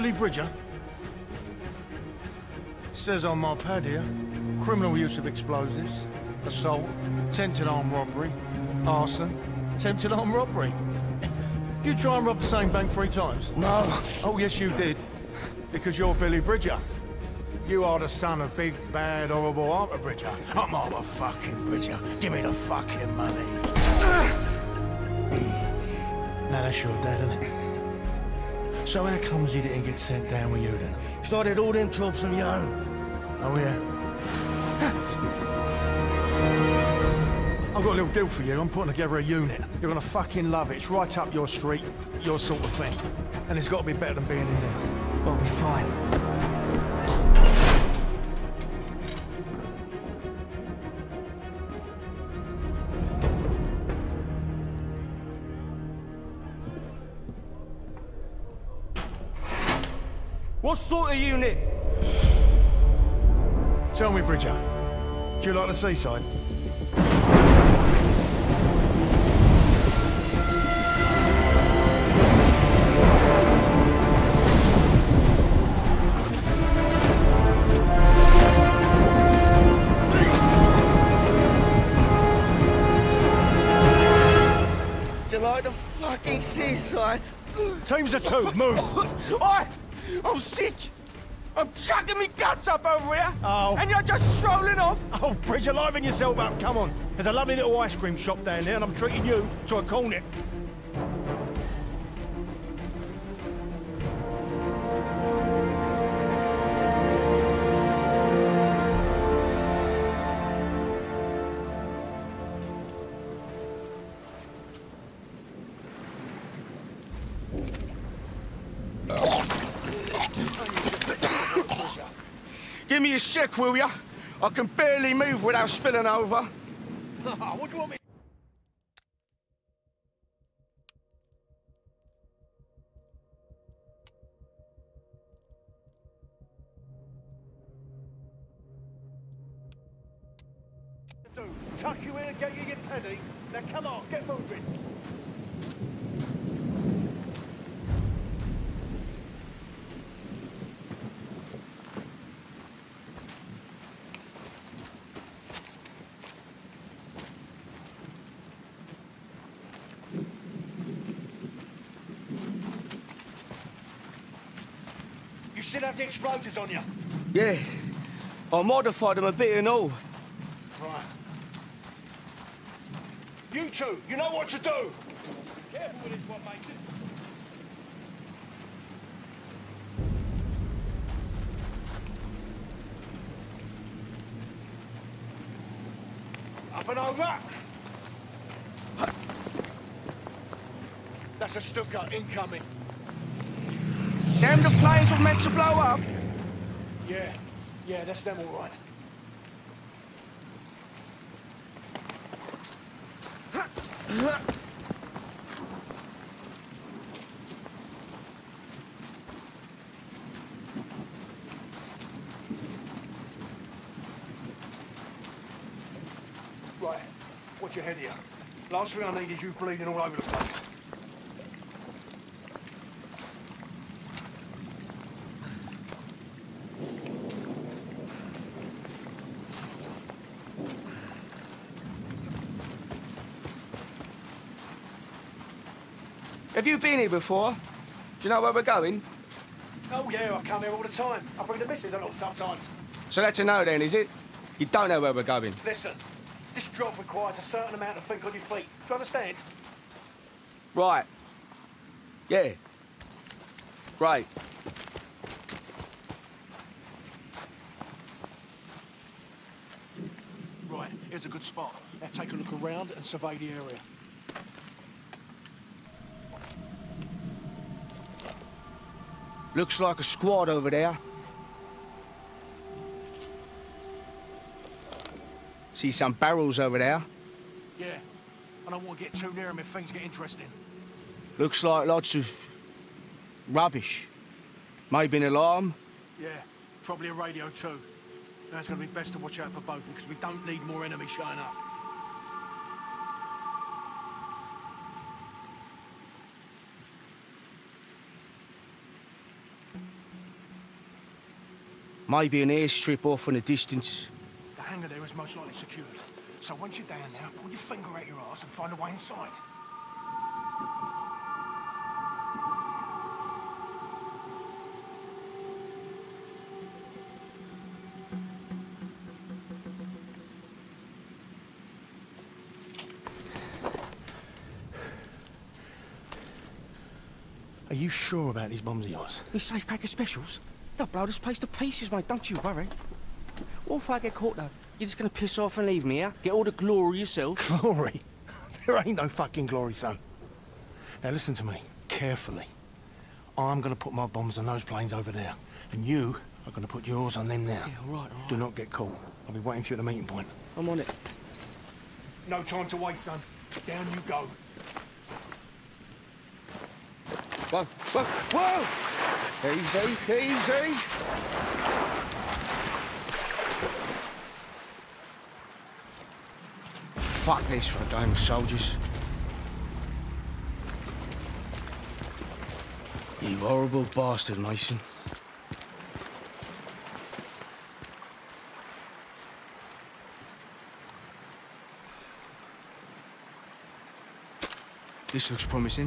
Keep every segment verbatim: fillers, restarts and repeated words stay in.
Billy Bridger? Says on my pad here, criminal use of explosives, assault, attempted armed robbery, arson, attempted armed robbery. Did you try and rob the same bank three times? No. Oh, yes, you did. Because you're Billy Bridger. You are the son of big, bad, horrible Arthur Bridger. I'm Arthur fucking Bridger. Give me the fucking money. Now that's your dad, isn't it? So how comes he didn't get sent down with you then? Started all them jobs on your own. Oh, yeah? I've got a little deal for you. I'm putting together a unit. You're gonna fucking love it. It's right up your street, your sort of thing. And it's got to be better than being in there. I'll be fine. What sort of unit? Tell me, Bridger, do you like the seaside? Do you like the fucking seaside? Teams of two, move! Oi! I'm sick! I'm chucking me guts up over here! Oh. And you're just strolling off! Oh, Bridger, liven yourself up, come on. There's a lovely little ice cream shop down there and I'm treating you to a cornet. Give me a sec, will ya? I can barely move without spilling over. What do you want me? Tuck you in and get you your teddy. Now come on, get moving. You still have the explosives on you? Yeah. I modified them a bit and all. Right. You two, you know what to do. Careful with this one, mate. Up and over. That's a Stuka incoming. Them the planes were meant to blow up? Yeah, yeah, that's them all right. Right, watch your head here. Last thing I need is you bleeding all over the place. Have you been here before? Do you know where we're going? Oh yeah, I come here all the time. I bring the missus along sometimes. So that's a no then, is it? You don't know where we're going? Listen, this job requires a certain amount of think on your feet. Do you understand? Right. Yeah. Great. Right, here's a good spot. Now take a look around and survey the area. Looks like a squad over there. See some barrels over there. Yeah, I don't want to get too near them if things get interesting. Looks like lots of rubbish. Maybe an alarm. Yeah, probably a radio too. Now it's going to be best to watch out for both because we don't need more enemies showing up. Maybe an airstrip off in the distance. The hangar there is most likely secured. So once you're down there, pull your finger out your arse and find a way inside. Are you sure about these bombs of yours? These safe pack of specials? They'll blow this place to pieces, mate. Don't you worry. What if I get caught, though? You're just gonna piss off and leave me here? Get all the glory yourself? Glory? There ain't no fucking glory, son. Now listen to me, carefully. I'm gonna put my bombs on those planes over there, and you are gonna put yours on them now. Yeah, all right, all right. Do not get caught. I'll be waiting for you at the meeting point. I'm on it. No time to waste, son. Down you go. Whoa, whoa, whoa! Easy, easy. Fuck this for a game of soldiers. You horrible bastard, Mason. This looks promising.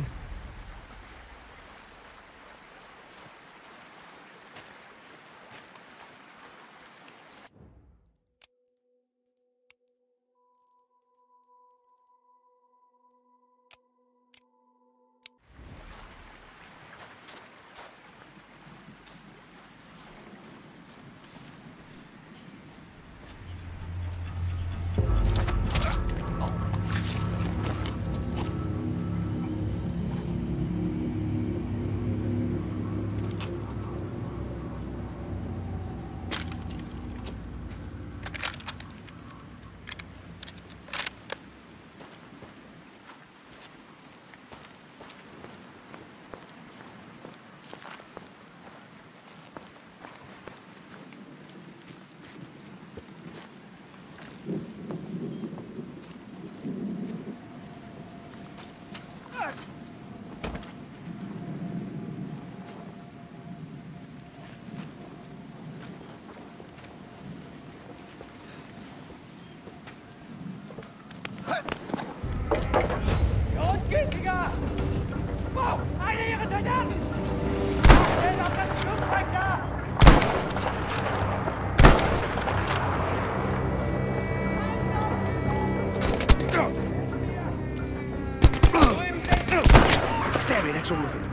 Damn it, that's all of it.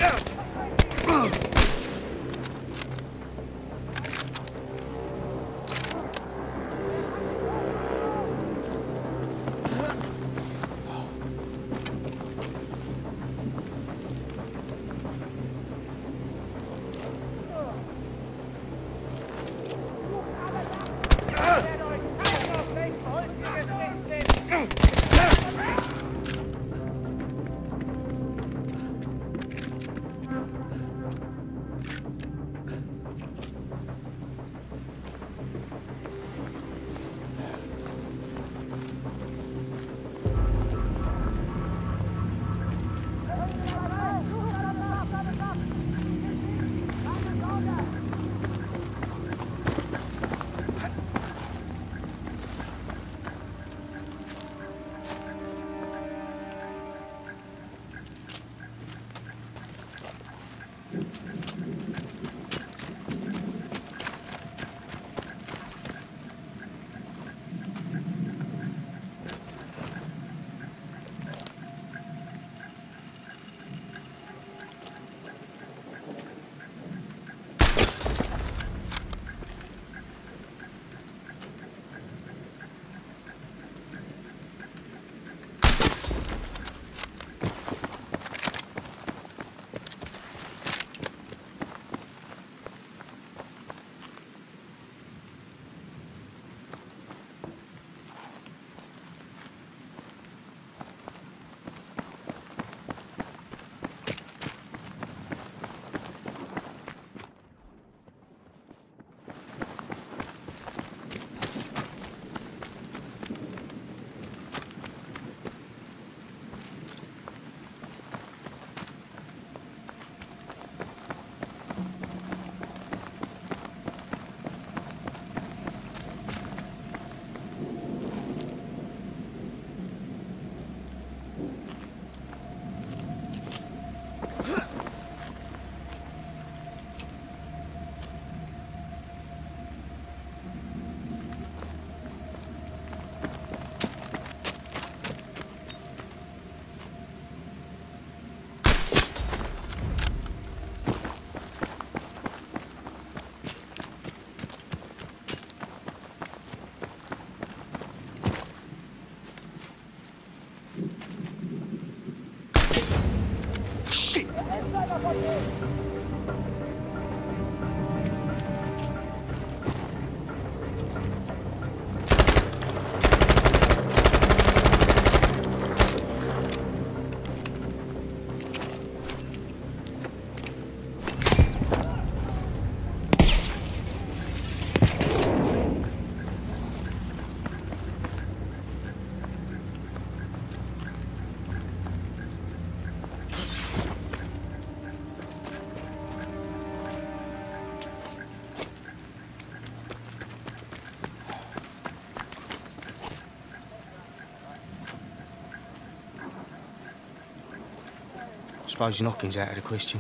Suppose knocking's out of the question.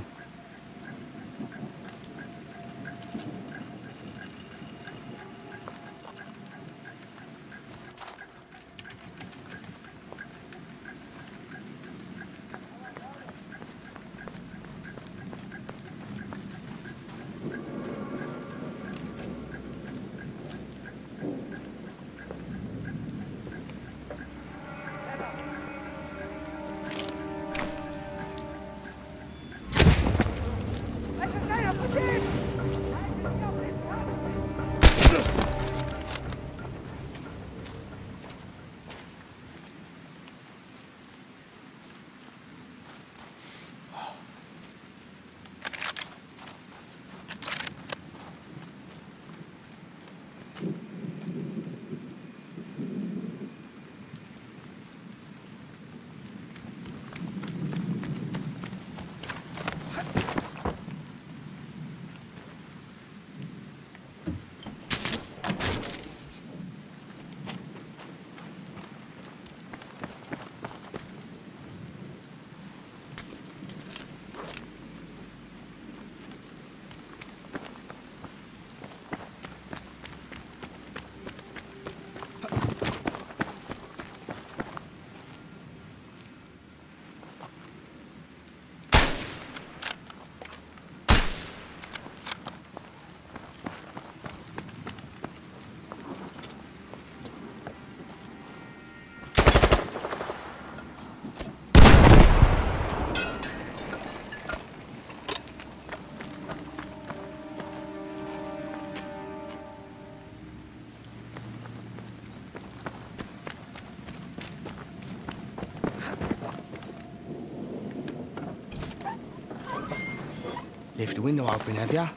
Left the window open, have ya?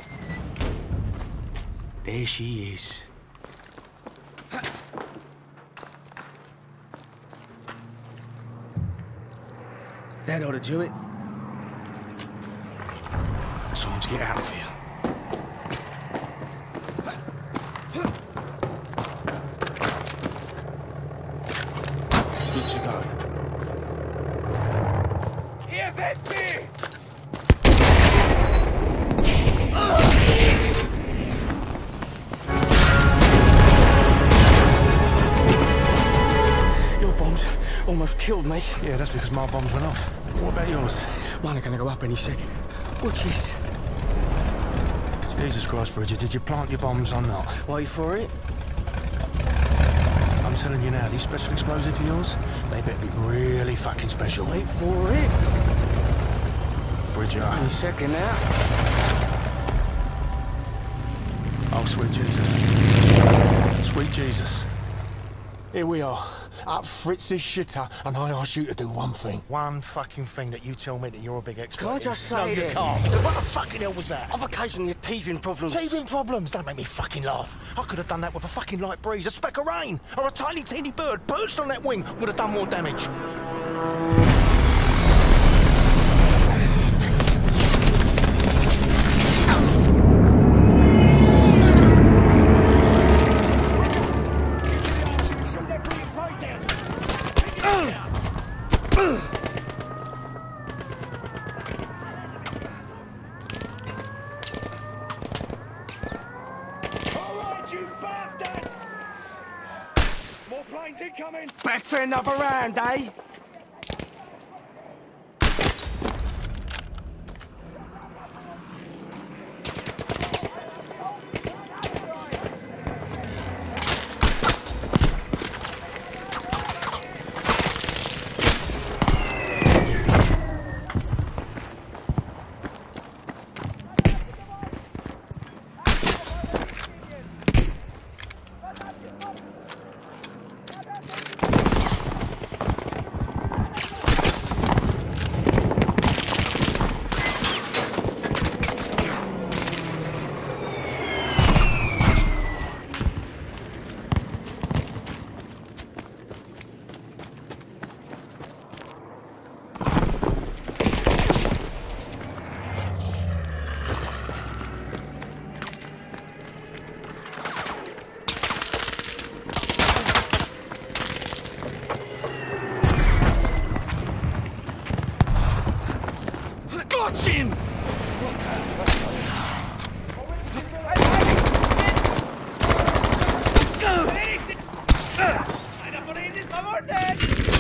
There she is. That ought to do it. It's time to get out of here. Good to go. Hier sind sie! Your bombs almost killed me. Yeah, that's because my bombs went off. What about yours? Mine are gonna go up any second. Watch this. Jesus Christ, Bridget, did you plant your bombs or not? Wait for it. I'm telling you now, these special explosives of yours, they better be really fucking special. Wait for it. Bridget. Any second now. Oh, sweet Jesus. Sweet Jesus. Here we are, up Fritz's shitter, and I ask you to do one thing. One fucking thing that you tell me that you're a big expert Can I in. just say No, you that- can't, because what the fucking hell was that? I've occasionally had teething problems. Teething problems? Don't make me fucking laugh. I could have done that with a fucking light breeze, a speck of rain, or a tiny teeny bird perched on that wing would have done more damage. Incoming! Back for another round, eh? Got him! Einer von ihnen ist verwundet!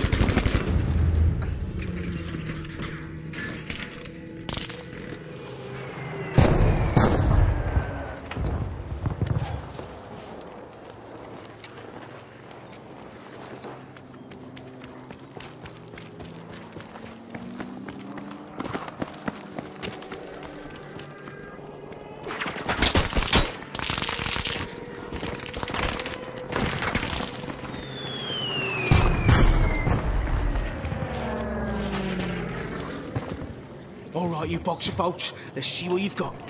All right, you box of bolts. Let's see what you've got.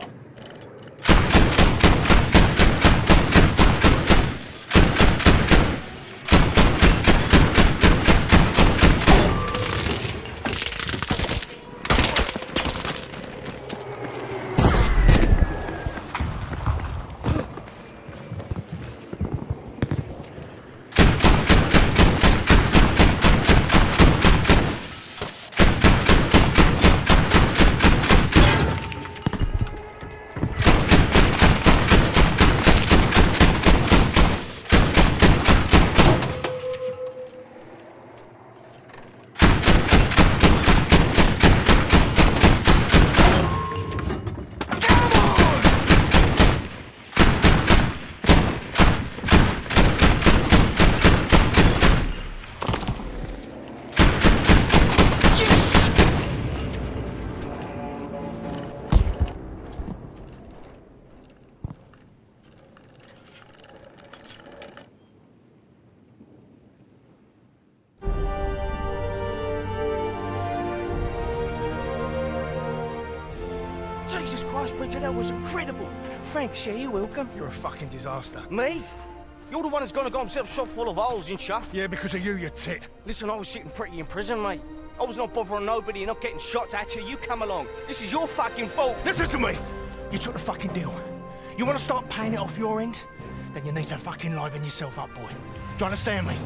Jesus Christ, Bridget, that was incredible. Thanks, yeah, you're welcome. You're a fucking disaster. Me? You're the one who's gonna got himself shot full of holes, ain't ya? Yeah, because of you, you tit. Listen, I was sitting pretty in prison, mate. I was not bothering nobody, not getting shots at you. You come along. This is your fucking fault. Listen to me. You took the fucking deal. You want to start paying it off your end? Then you need to fucking liven yourself up, boy. Do you understand me?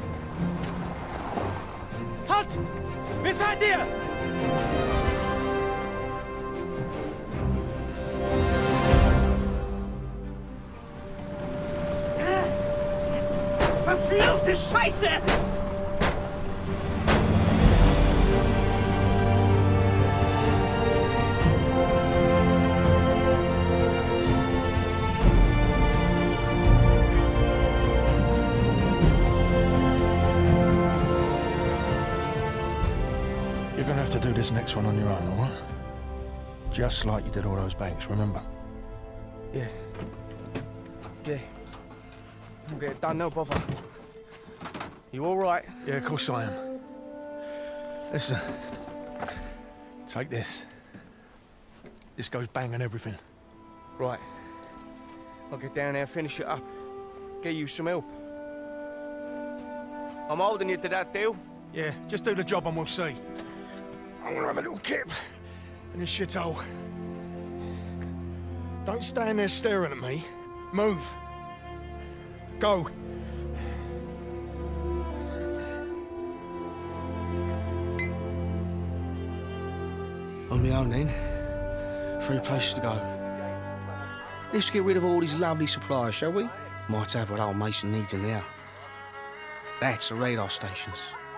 Halt! Wer seid ihr? Verfluchte Scheiße! You're gonna have to do this next one on your own, all right? Just like you did all those banks, remember? Yeah. Yeah. I'll get it done, no bother. You all right? Yeah, of course I am. Listen. Take this. This goes bang on everything. Right. I'll get down there, finish it up. Get you some help. I'm holding you to that deal. Yeah, just do the job and we'll see. I want to have a little kip in this shithole. Don't stand there staring at me. Move. Go. On my own then. Three places to go. Let's get rid of all these lovely supplies, shall we? Might have what old Mason needs in there. That's the radar stations.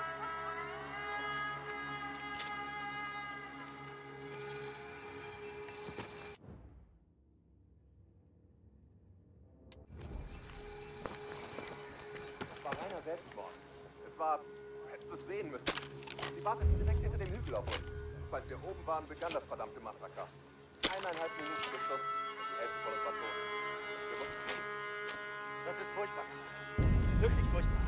Selbstmord. Es war... hättest du es sehen müssen. Sie warteten direkt hinter dem Hügel auf uns. Sobald wir oben waren, begann das verdammte Massaker. Eineinhalb Minuten Beschuss. Die Hälfte von uns war tot. Wir mussten fliehen. Das ist furchtbar. Wirklich furchtbar.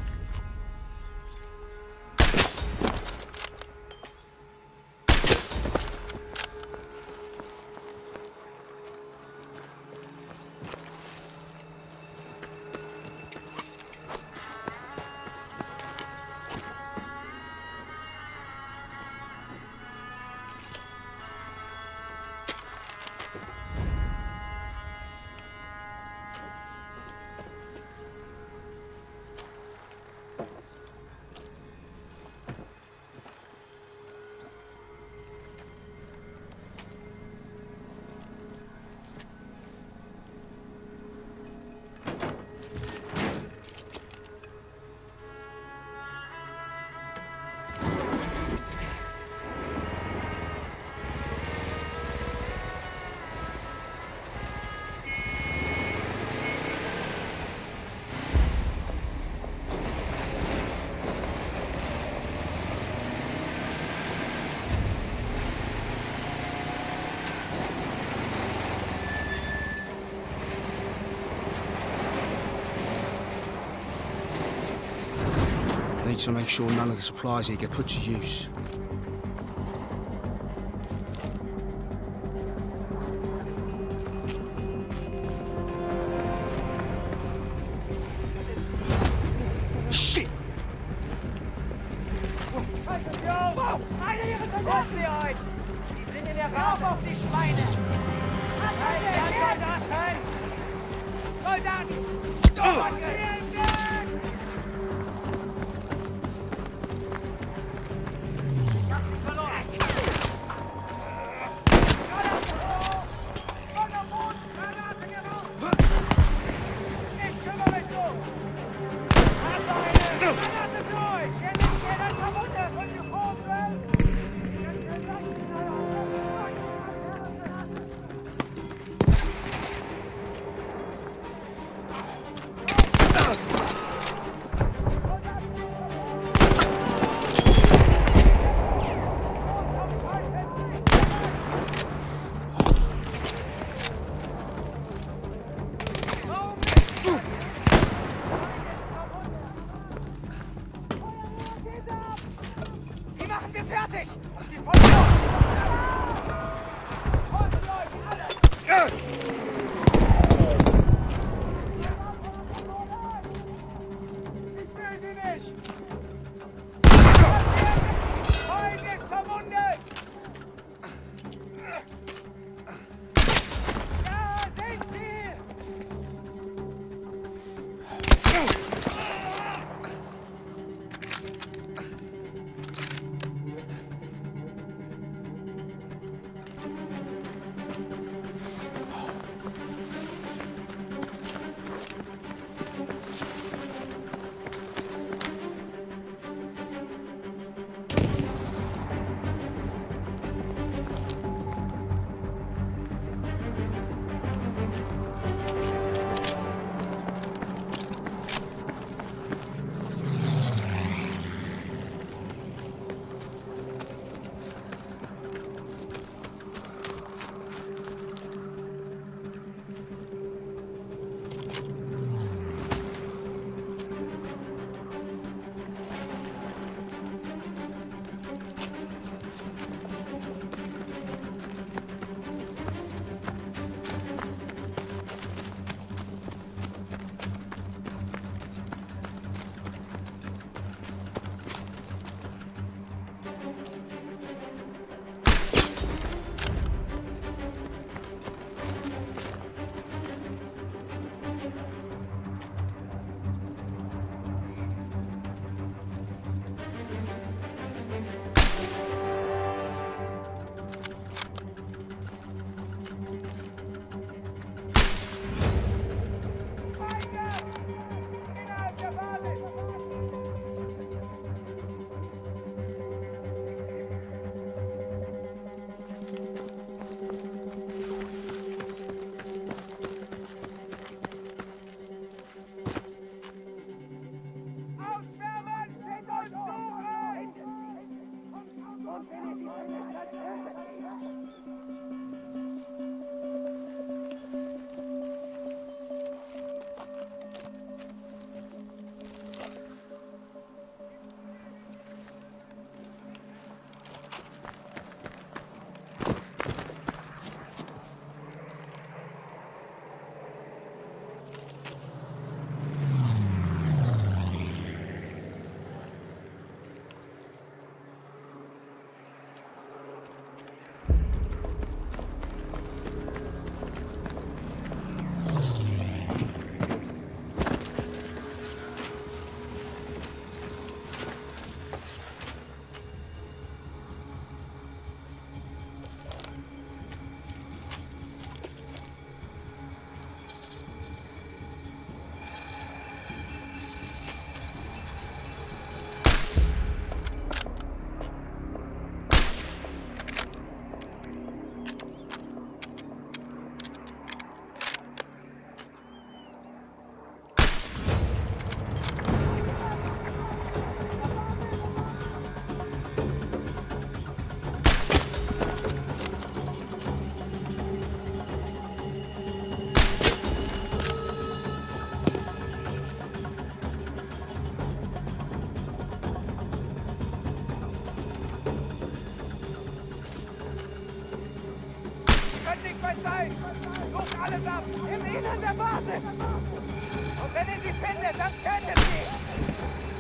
Need to make sure none of the supplies here get put to use. Shit! Wow! Eine ihrer Soldaten sie ein! Die sind in der Raum auf die Schweine! Soldaten! Soldaten! bei Zeit! Sucht alles ab! Im Innern der Basis! Und wenn ihr sie findet, dann tötet sie!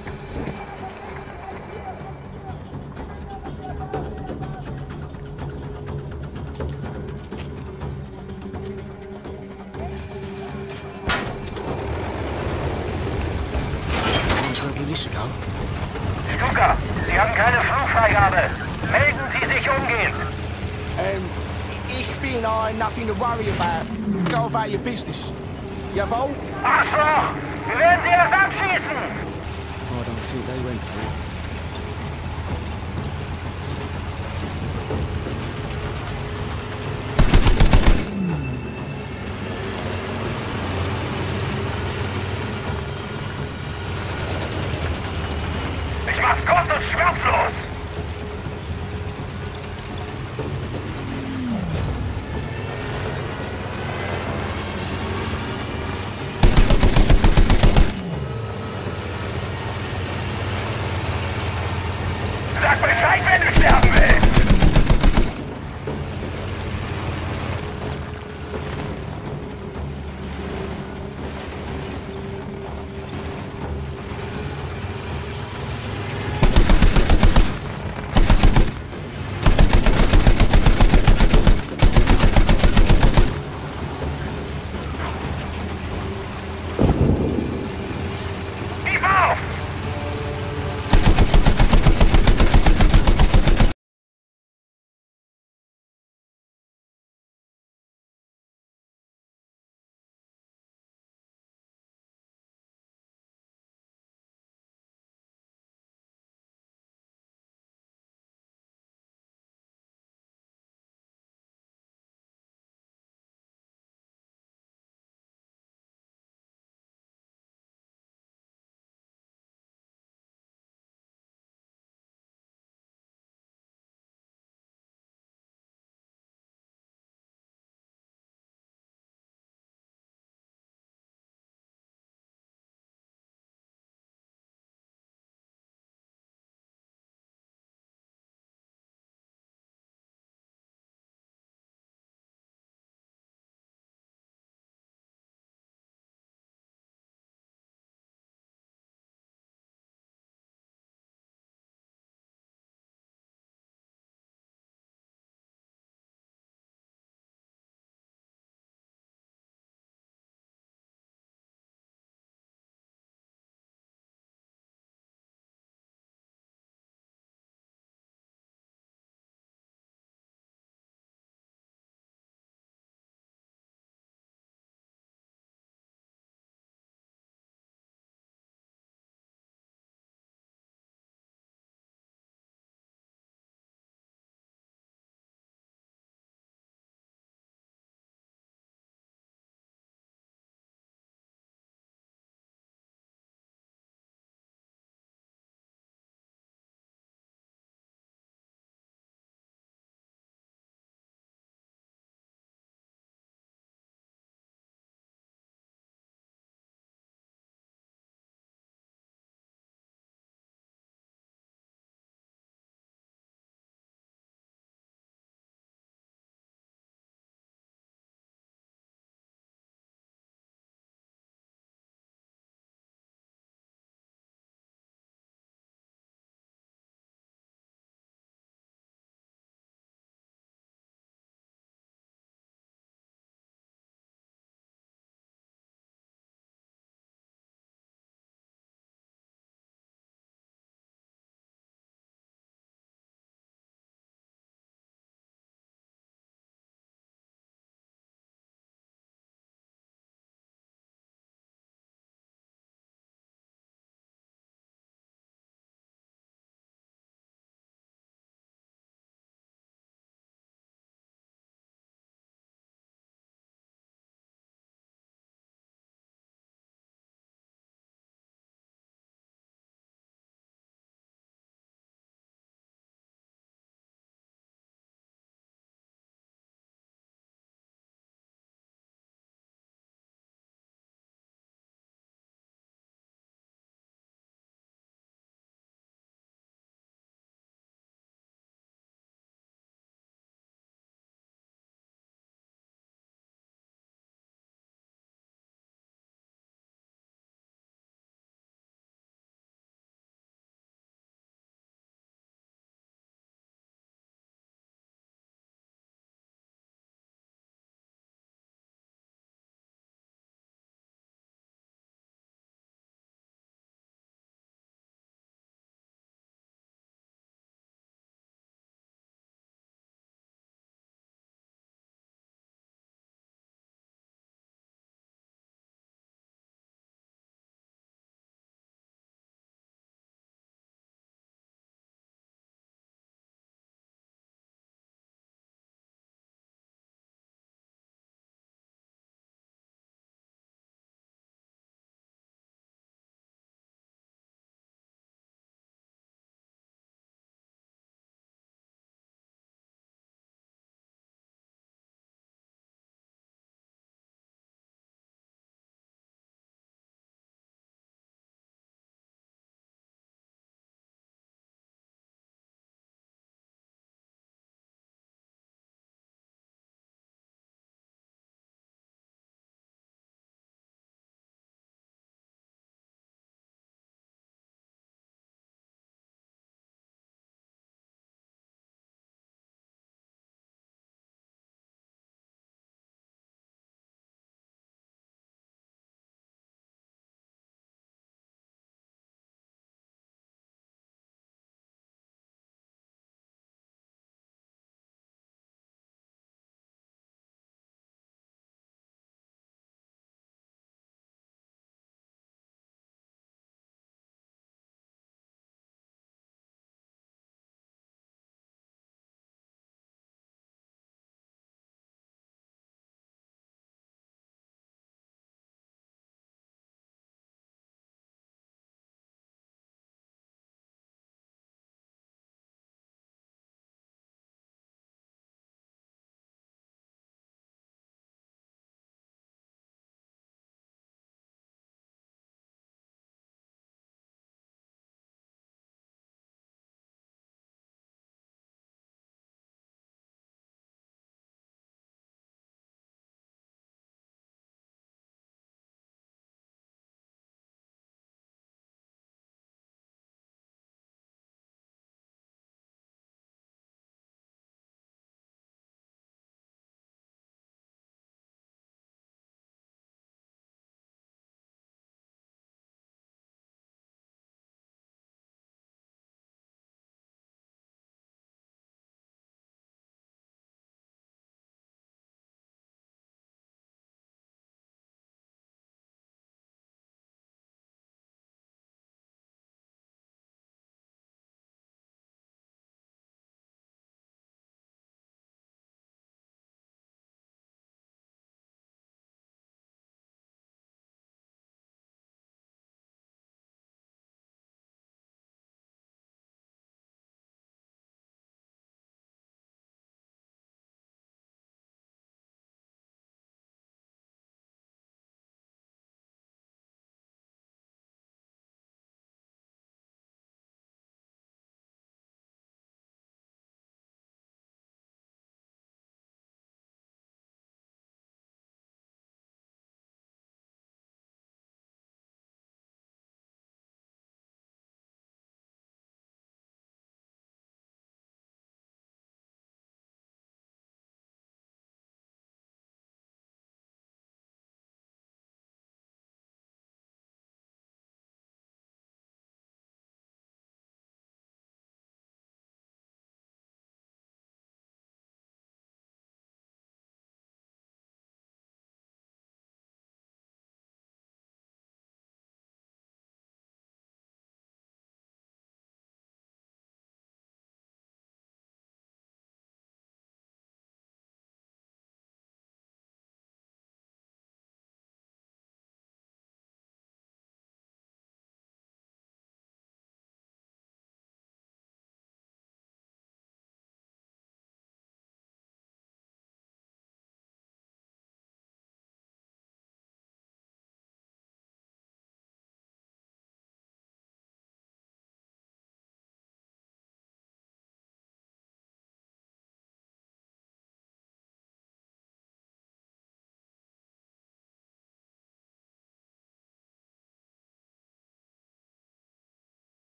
Stuka, Sie haben keine Flugfreigabe. Melden Sie sich umgehend. Um, ich bin I nothing to worry about. Go about your business. Jawohl? Arschloch! Wir werden Sie erst abschießen! I don't think they went for it. Ich mach's kurz und schmerzlos!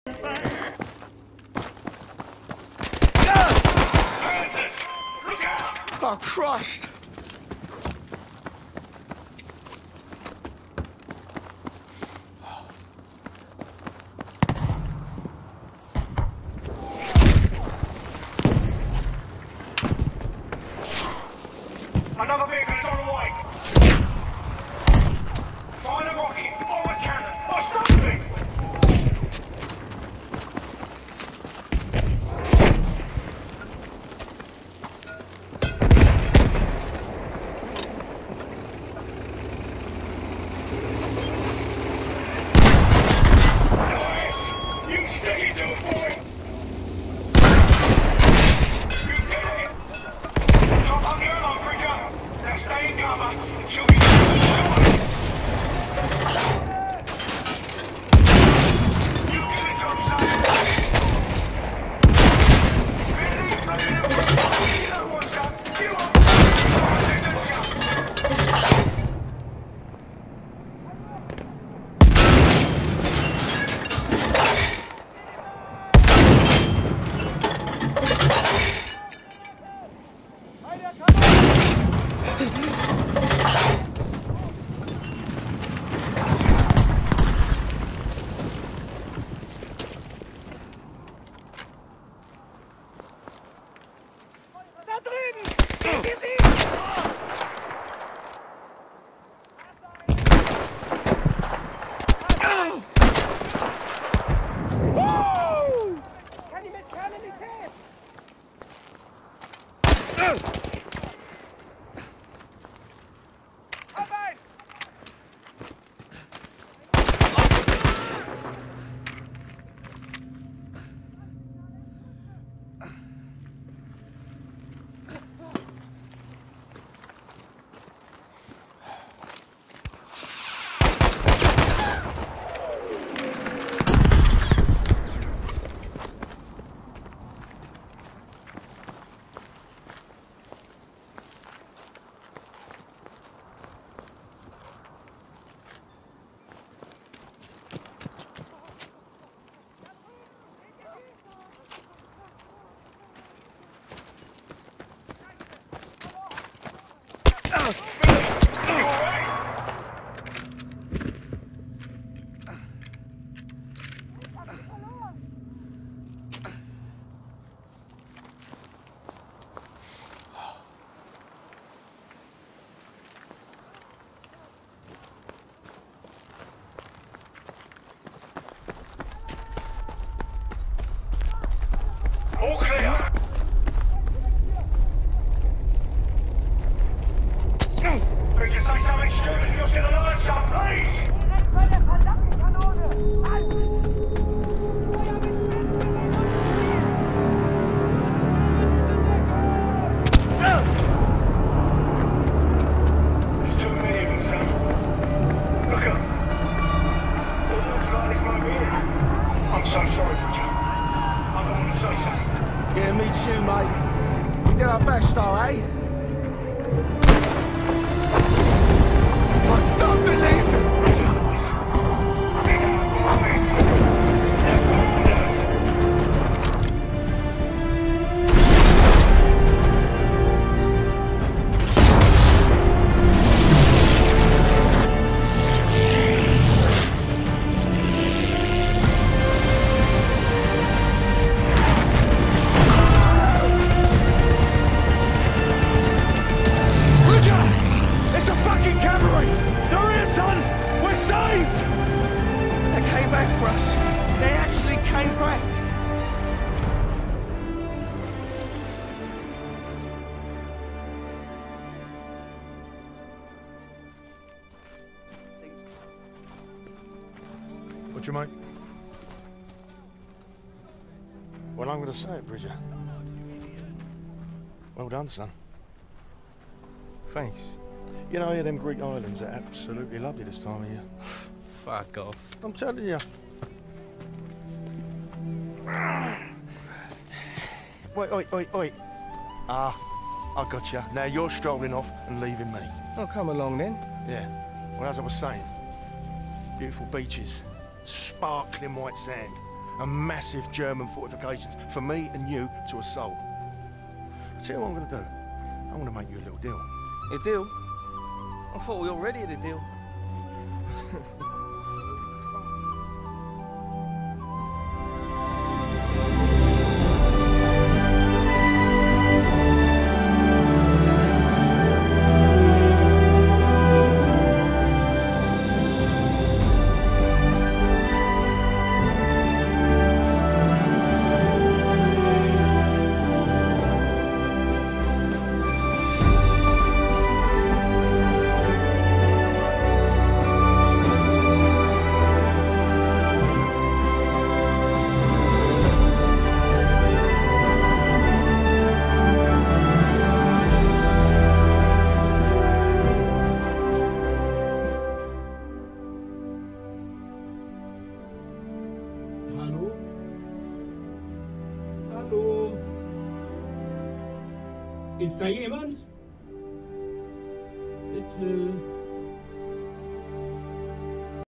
Oh, Christ! Another vehicle is on the way. Find a rocket or a cannon or something. Nice. You stick it to a boy. You get it. Drop on the ammo, Bridger. Now stay in cover. She'll be shot. You get it, Thompson. Billy, bloody hell. You know what's up. You are in the jump. Da drüben! Wir sehen! Kann ich mit Kernen nicht helfen? Arbeit! All clear. Could you say something stupid if you're still alive, son, please? Direkt bei der verdammten Kanone! An! Feuer mit There's too many of them, son. Look up. It looks like this might be it. I'm so sorry, Bridger. I don't want to say something. Yeah, me too, mate. We did our best, though, eh? I don't believe it! It's a fucking cavalry! They're here, son! We're saved! They came back for us. They actually came back. What you mean? Well, I'm going to say it, Bridger. Well done, son. Thanks. You know, yeah, them Greek islands are absolutely lovely this time of year. Fuck off. I'm telling you. Wait, wait, wait, wait. Ah, I got you. Now you're strolling off and leaving me. Oh, come along then. Yeah. Well, as I was saying, beautiful beaches, sparkling white sand, and massive German fortifications for me and you to assault. I'll tell you what I'm going to do. I'm going to make you a little deal. A deal? I thought we already had a deal. Hallo? Hallo? Ist da jemand? Bitte.